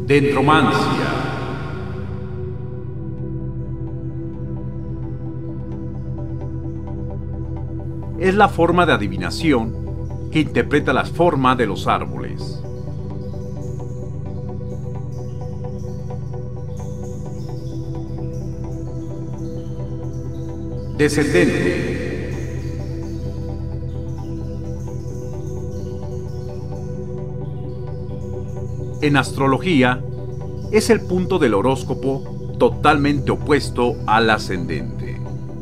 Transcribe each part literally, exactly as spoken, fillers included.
Dendromancia. Es la forma de adivinación que interpreta la forma de los árboles. Descendente. En astrología, es el punto del horóscopo totalmente opuesto al ascendente.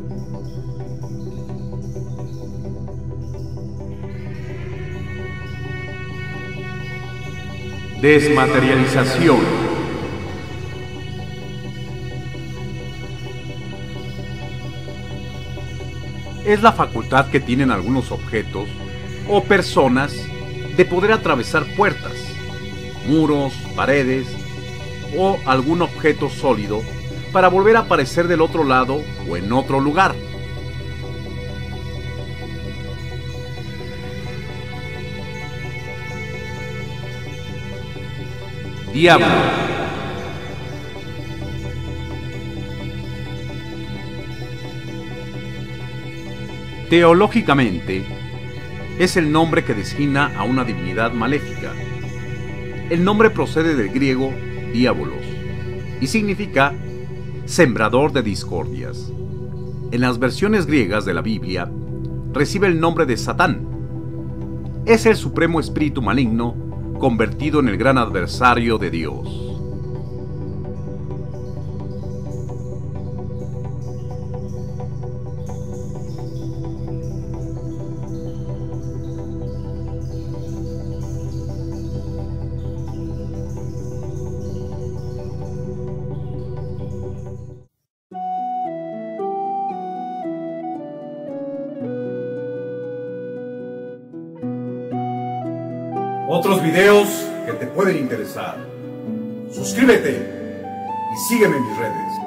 Desmaterialización. Es la facultad que tienen algunos objetos o personas de poder atravesar puertas, muros, paredes o algún objeto sólido para volver a aparecer del otro lado o en otro lugar. Diablo. Teológicamente, es el nombre que designa a una divinidad maléfica. El nombre procede del griego diabolos y significa sembrador de discordias. En las versiones griegas de la Biblia, recibe el nombre de Satán. Es el supremo espíritu maligno convertido en el gran adversario de Dios. Otros videos que te pueden interesar. Suscríbete y sígueme en mis redes.